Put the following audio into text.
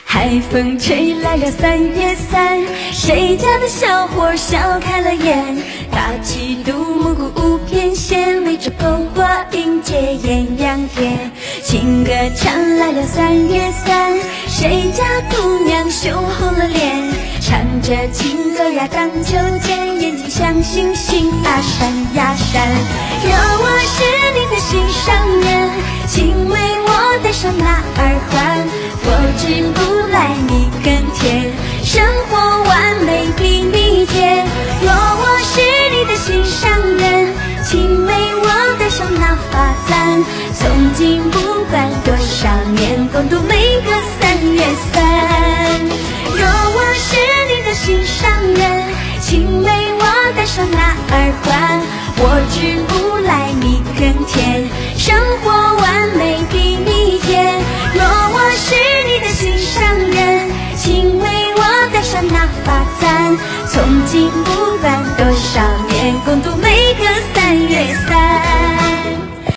海风吹来了3月3，谁家的小伙笑开了眼？搭起独木鼓舞翩跹，围着篝火迎接艳阳天。情歌唱来了3月3，谁家姑娘羞红了脸？唱着情歌呀荡秋千，眼睛像星星啊闪呀闪。若我是你的心上人，请为我戴上那耳环，我只不来你跟前，生活完美比蜜甜。若我是你的心上人，请为我戴上那发簪，从今不管多少年，共度每个3月3。若我是你的心上人，请为我戴上那耳环，我只不来你跟前，生活完美比蜜甜。若我是你的心上人，请为我戴上那发簪，从今不